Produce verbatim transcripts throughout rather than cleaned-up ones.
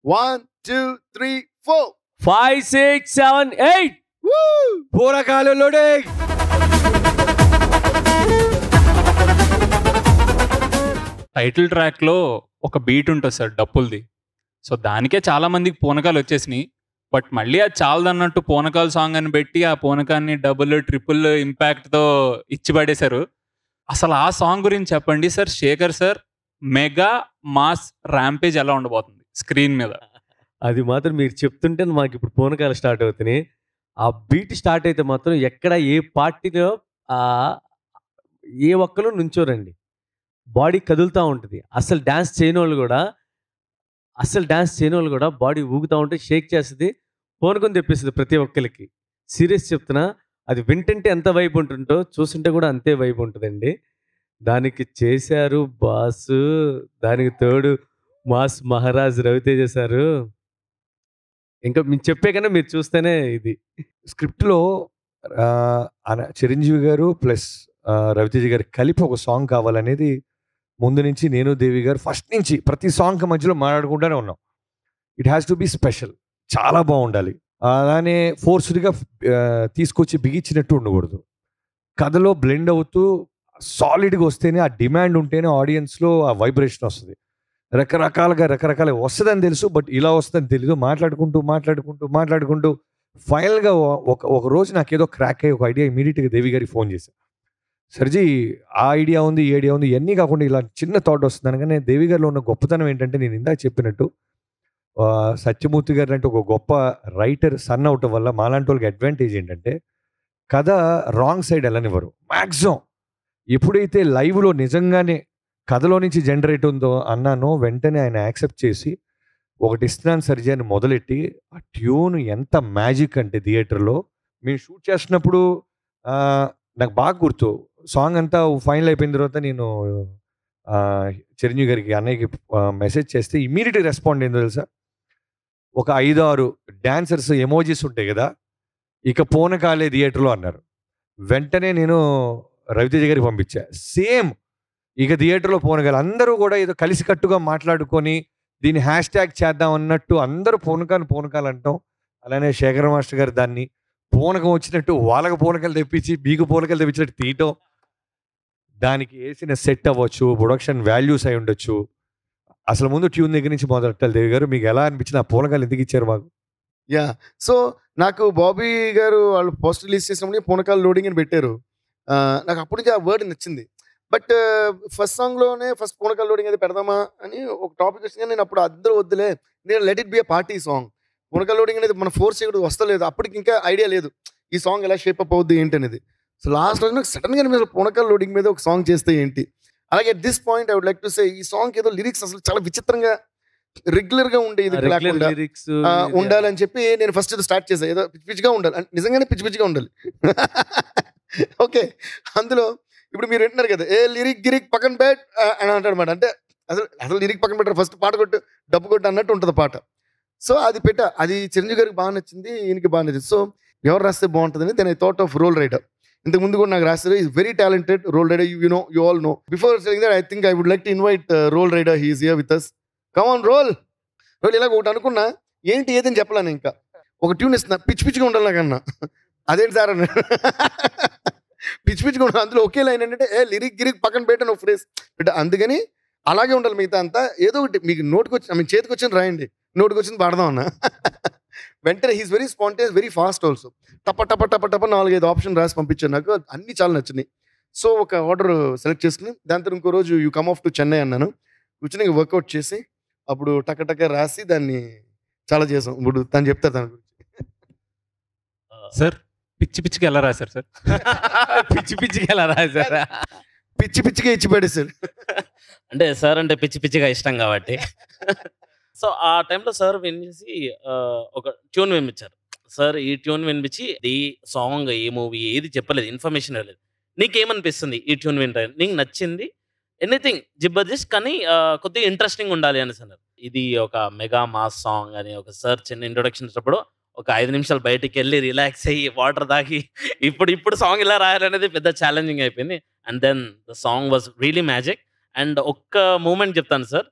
One, two, three, four. Five, six, seven, eight. Woo! Poonakaalu loading. Title track లో ఒక beat ఉంటుంది sir డప్పుల్ది. So దానికే చాలా మందికి పూనకాలు వచ్చేసినాయి. బట్ మళ్ళీ అది చాలదన్నట్టు పూనకాలు సాంగ్ అని పెట్టి ఆ పూనకాన్ని డబుల్ ట్రిపుల్ ఇంపాక్ట్ తో ఇచ్చి పడేశారు. అసలు ఆ సాంగ్ గురించి చెప్పండి sir. Shekar sir mega mass rampage ఎలా ఉండబోతుంది స్క్రీన్ మీద? అది మాత్రం మీరు చెప్తుంటే మాకు ఇప్పుడు పూనకాలు స్టార్ట్ అవుతున్నాయి. ఆ బీట్ స్టార్ట్ అయితే మాత్రం ఎక్కడ ఏ పార్టీలో ఏ ఒక్కరు నుంచోరండి, బాడీ కదులుతూ ఉంటుంది. అసలు డ్యాన్స్ చేయని వాళ్ళు కూడా అసలు డ్యాన్స్ చేయని వాళ్ళు కూడా బాడీ ఊగుతూ ఉంటే షేక్ చేస్తుంది, పూనకం తెప్పిస్తుంది ప్రతి ఒక్కరికి. సీరియస్ చెప్తున్నా, అది వింటుంటే ఎంత వైబ్ ఉంటుందో చూస్తుంటే కూడా అంతే వైబ్ ఉంటుందండి. దానికి చేశారు బాసు, దానికి తోడు మాస్ మహారాజ్ రవితేజ సారు. ఇంకా మేము చెప్పే కన్నా మీరు చూస్తేనే ఇది. స్క్రిప్ట్లో చిరంజీవి గారు ప్లస్ రవితేజ గారు కలిపి ఒక సాంగ్ కావాలనేది ముందు నుంచి నేను దేవి గారు ఫస్ట్ నుంచి ప్రతి సాంగ్ మధ్యలో మాట్లాడుకుంటూనే ఉన్నాం. It has to be special, చాలా బాగుండాలి. అలానే ఫోర్స్డ్గా తీసుకొచ్చి బిగించినట్టు ఉండకూడదు. కథలో బ్లెండ్ అవుతూ సాలిడ్గా వస్తేనే, ఆ డిమాండ్ ఉంటేనే ఆడియన్స్లో ఆ వైబ్రేషన్ వస్తుంది. రకరకాలుగా రకరకాల వస్తుందని తెలుసు, బట్ ఇలా వస్తుందని తెలీదు. మాట్లాడుకుంటూ మాట్లాడుకుంటూ మాట్లాడుకుంటూ ఫైనల్గా ఒక ఒక రోజు నాకు ఏదో క్రాక్ అయ్యి ఒక ఐడియా ఇమీడియట్గా దేవి గారికి ఫోన్ చేశాను. సర్జీ ఆ ఐడియా ఉంది, ఈ ఐడియా ఉంది, ఇవన్నీ కాకుండా ఇలా చిన్న థాట్ వస్తుంది అనగానే దేవి గారిలో ఉన్న గొప్పతనం ఏంటంటే, నేను ఇందాక చెప్పినట్టు సత్యమూర్తి గారు అంటే ఒక గొప్ప రైటర్ సన్ అవటం వల్ల మాలాంటి వాళ్ళకి అడ్వాంటేజ్ ఏంటంటే కథ రాంగ్ సైడ్ వెళ్ళనివ్వరు. మ్యాక్సిమం ఎప్పుడైతే లైవ్లో నిజంగానే కథలో నుంచి జనరేట్ ఉందో అన్నానో వెంటనే ఆయన యాక్సెప్ట్ చేసి ఒకటి ఇస్తున్నాను సర్జీ అని మొదలెట్టి, ఆ ట్యూన్ ఎంత మ్యాజిక్ అంటే థియేటర్లో మేము షూట్ చేస్తున్నప్పుడు నాకు బాగా గుర్తు. సాంగ్ అంతా ఫైనల్ అయిపోయిన తర్వాత నేను చిరంజీవి గారికి అన్నయ్యకి మెసేజ్ చేస్తే ఇమీడియట్గా రెస్పాండ్ ఏందో తెలుసా, ఒక ఐదు ఆరు డాన్సర్స్ ఎమోజీస్ ఉంటాయి కదా, ఇక పూనకాలే థియేటర్లో అన్నారు. వెంటనే నేను రవితేజ గారికి పంపించా, సేమ్ ఇక థియేటర్లో పూనకాలు. అందరూ కూడా ఏదో కలిసికట్టుగా మాట్లాడుకొని దీన్ని హ్యాష్ ట్యాగ్ చేద్దాం అన్నట్టు అందరూ పూనకాలు పూనకాలు అంటాం. అలానే శేఖర్ మాస్టర్ గారు దాన్ని పూనకం వచ్చినట్టు వాళ్ళకి పూనకలు తెప్పించి మీకు పూనకలు తెప్పించినట్టు తీయటం, దానికి వేసిన సెట్ అవ్వచ్చు, ప్రొడక్షన్ వాల్యూస్ అయి ఉండొచ్చు. అసలు ముందు ట్యూన్ దగ్గర నుంచి మొదలెట్టాలి. దేవి గారు మీకు ఎలా అనిపించింది, ఆ పూనకాలు ఎందుకు ఇచ్చారు మాకు? యా, సో నాకు బాబీ గారు వాళ్ళు పోస్ట్ రిలీజ్ చేసినప్పుడు పూనకాలు లోడింగ్ అని పెట్టారు. నాకు అప్పటి నుంచి ఆ వర్డ్ నచ్చింది. బట్ ఫస్ట్ సాంగ్లోనే ఫస్ట్ పూనకాలు లోడింగ్ అది పెడదామా అని ఒక టాపిక్ వచ్చింది. నేను అప్పుడు అందరూ వద్దులే, నేను let it be a party song. పూనకాలు లోడింగ్ అనేది మన ఫోర్స్ చేయడం వస్తలేదు, అప్పటికి ఇంకా ఐడియా లేదు ఈ సాంగ్ ఎలా షేప్ అప్ అవుద్ది ఏంటి అనేది. సో లాస్ట్ రోజు నాకు సడన్గా మీరు పూనకాలు లోడింగ్ మీద ఒక సాంగ్ చేస్తే ఏంటి. అలాగే at this point I would like to say, ఈ సాంగ్ ఏదో లిరిక్స్ అసలు చాలా విచిత్రంగా రెగ్యులర్ గా ఉండేది లిరిక్స్ ఉండాలని చెప్పి నేను ఫస్ట్ ఏదో స్టార్ట్ చేశాను. ఏదో పిచ్చి పిచ్చిగా ఉండాలి, నిజంగానే పిచ్చి పిచ్చిగా ఉండాలి. ఓకే, అందులో ఇప్పుడు మీరు వింటున్నారు కదా, ఏ లిరిక్ గిరిక్ పక్కన పెట్ అని అంటాడు అనమాట. అంటే అసలు అసలు లిరిక్ పక్కన పెట్టారు, ఫస్ట్ పాట కొట్టు డబ్బు కొట్టు అన్నట్టు ఉంటుంది పాట. సో అది పెట్టా, అది చిరంజీవి గారికి బాగా నచ్చింది, ఈయనకి బాగా నచ్చింది. సో ఎవరు రాస్తే బాగుంటుందని then I thought of Roll Rider. ఇంతకు ముందు కూడా నాకు రాస్తారు, is very talented Roll Rider, you know, you all know. Before saying that I think I would like to invite Roll Rider, he is here with us. Come on Roll Roll. ఇలాగ ఒకటి అనుకున్నా, ఏంటి ఏదని చెప్పలేను, ఇంకా ఒక tune ఇస్తున్నా, పిచ్చి పిచ్చిగా ఉండాలి నాకన్నా. అదేంటి సార్ అన్న పిచ్చి పిచ్చిగా ఉండాలి. అందులో ఒకే లైన్ ఏంటంటే, ఏ లిరిక్ గిరిక్ పక్కన పెట్టాను ఒక ఫ్రేజ్ పెట్ట, అందుకని అలాగే ఉండాలి. మిగతా అంతా ఏదో ఒకటి మీకు నోటికి వచ్చి, ఐ మీన్ చేతికి వచ్చింది రాయండి, నోటికి వచ్చింది పాడదాం అన్న. వెంటనే he's very spontaneous, very fast also. టప టప టప టప నాలుగైదు ఆప్షన్ రాసి పంపించాను. నాకు అన్ని చాలా నచ్చినాయి. సో ఒక ఆర్డర్ సెలెక్ట్ చేసుకుని దాని తర్వాత ఇంకో రోజు you come off to Chennai అన్నాను. కూర్చొని వర్కౌట్ చేసి అప్పుడు టక్క టక్క రాసి దాన్ని చాలా చేసాం. ఇప్పుడు తను చెప్తారు దాని గురించి. సార్ పిచ్చి పిచ్చికి ఎలా రాశారు సార్? పిచ్చి పిచ్చికి ఎలా రాశారా? పిచ్చి పిచ్చిగా ఇచ్చి పడేసారు. అంటే సార్ అంటే పిచ్చి పిచ్చిగా ఇష్టం కాబట్టి. సో ఆ టైంలో సార్ వినిపించి ఒక ట్యూన్ వినిపించారు. సార్ ఈ ట్యూన్ వినిపించి ఈ సాంగ్, ఏ మూవీ ఏది చెప్పలేదు, ఇన్ఫర్మేషన్ ఇవ్వలేదు. నీకేమనిపిస్తుంది ఈ ట్యూన్ వింటే? నీకు నచ్చింది ఎనీథింగ్ జబర్దస్త్, కానీ కొద్దిగా ఇంట్రెస్టింగ్ ఉండాలి అని అన్నారు. ఇది ఒక మెగా మాస్ సాంగ్ అని ఒక సార్ చిన్న ఇంట్రొడక్షన్ ఇచ్చినప్పుడు ఒక ఐదు నిమిషాలు బయటికి వెళ్ళి రిలాక్స్ అయ్యి వాటర్ తాగి ఇప్పుడు ఇప్పుడు సాంగ్ ఇలా రాయాలనేది పెద్ద ఛాలెంజింగ్ అయిపోయింది. And then the song was really magic. And ఒక్క మూమెంట్ చెప్తాను సార్,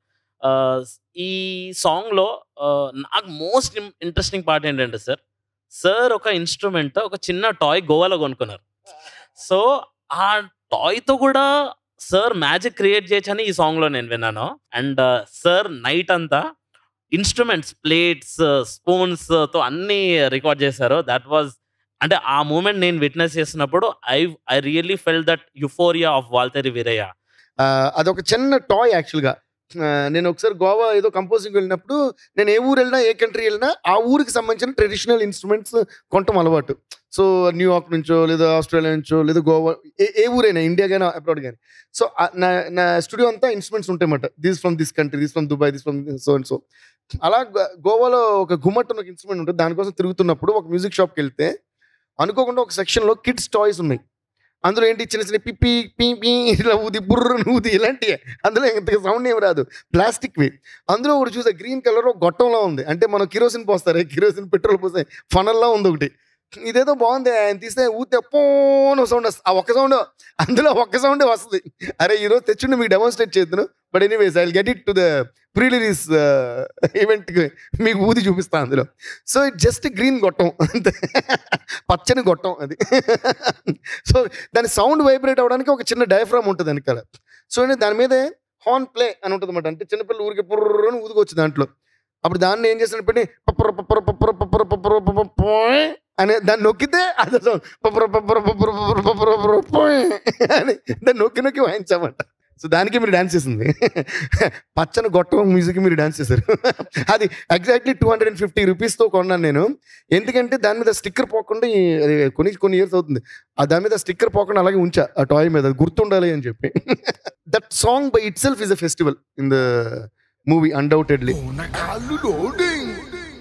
ఈ సాంగ్లో నాకు మోస్ట్ ఇంట్రెస్టింగ్ పార్ట్ ఏంటంటే సార్ సార్ ఒక ఇన్స్ట్రుమెంట్ ఒక చిన్న టాయ్ గోవాలో కొనుక్కున్నారు. సో ఆ టాయ్తో కూడా సార్ మ్యాజిక్ క్రియేట్ చేయొచ్చని ఈ సాంగ్లో నేను విన్నాను. అండ్ సార్ నైట్ అంతా ఇన్స్ట్రుమెంట్స్ ప్లేట్స్ స్పూన్స్తో అన్నీ రికార్డ్ చేశారు. దట్ వాజ్ అంటే ఆ మూమెంట్ నేను విట్నెస్ చేసినప్పుడు I I really fell that euphoria of Waltair Veerayya. అదొక చిన్న టాయ్ యాక్చువల్గా. నేను ఒకసారి గోవా ఏదో కంపోజింగ్ వెళ్ళినప్పుడు నేను ఏ ఊరు వెళ్ళినా ఏ కంట్రీ వెళ్ళినా ఆ ఊరికి సంబంధించిన ట్రెడిషనల్ ఇన్స్ట్రుమెంట్స్ కొనటం అలవాటు. సో న్యూయార్క్ నుంచో లేదా ఆస్ట్రేలియా నుంచో లేదా గోవా ఏ ఏ ఊరైనా ఇండియా కానీ అబ్రాడ్ కానీ. సో నా నా స్టూడియో అంతా ఇన్స్ట్రుమెంట్స్ ఉంటాయన్నమాట. This from this country, this from Dubai, this from so and so. అలా గోవాలో ఒక గుమ్మట్ ఒక ఇన్స్ట్రుమెంట్ ఉంటుంది. దానికోసం తిరుగుతున్నప్పుడు ఒక మ్యూజిక్ షాప్కి వెళ్తే అనుకోకుండా ఒక సెక్షన్లో కిడ్స్ టాయ్స్ ఉన్నాయి. అందులో ఏంటి చిన్న చిన్న పిప్పి పీ పీ ఇలా ఊది బుర్ర ఊది ఇలాంటివి. అందులో ఇంత సౌండ్ ఏమి రాదు, ప్లాస్టిక్వి. అందులో ఒకటి చూసా గ్రీన్ కలర్ ఒక గొట్టంలా ఉంది. అంటే మనం కిరోసిన్ పోస్తారు, కిరోసిన్ పెట్రోల్ పోస్తే ఫనల్లా ఉంది ఒకటి. ఇదేదో బాగుంది, ఆయన తీస్తే ఊతే పోను సౌండ్ వస్తుంది. ఆ ఒక్క సౌండ్ అందులో ఒక్క సౌండే వస్తుంది. అరే ఈరోజు తెచ్చుండి మీకు డెమాన్స్ట్రేట్ చేద్దాను. But anyways I will get it to the pre release ఈవెంట్కి మీకు ఊది చూపిస్తాను అందులో. సో ఇట్ జస్ట్ గ్రీన్ గొట్టం అంతే, పచ్చని గొట్టం అది. సో దాని సౌండ్ వైబ్రేట్ అవ్వడానికి ఒక చిన్న డయాఫ్రామ్ ఉంటుంది వెనకాల. సో దాని మీదే హార్న్ ప్లే అని ఉంటుంది అనమాట. అంటే చిన్నపిల్లలు ఊరికి పుర్రని ఊదుకోవచ్చు దాంట్లో. అప్పుడు దాన్ని ఏం చేసిన పెట్టి పప్పర పప్పర పప్పర పప్పర పప్పర పప్పర అనే దాన్ని నొక్కితే అది పప్పర పప్పర పప్పర పప్పర పప్పర పప్పర అని దాన్ని నొక్కి నొక్కి వాయించామంట. సో దానికి మీరు డాన్స్ చేసింది పచ్చని గొట్టం మ్యూజిక్ మీరు డాన్స్ చేశారు. అది exactly two hundred and fifty రూపీస్తో కొన్నాను నేను. ఎందుకంటే దాని మీద స్టిక్కర్ పోకుండా కొన్ని కొన్ని ఇయర్స్ అవుతుంది. ఆ దాని మీద స్టిక్కర్ పోకుండా అలాగే ఉంచా ఆ టాయ్ మీద, గుర్తుండాలి అని చెప్పి. That song by itself is a festival in the movie undoubtedly.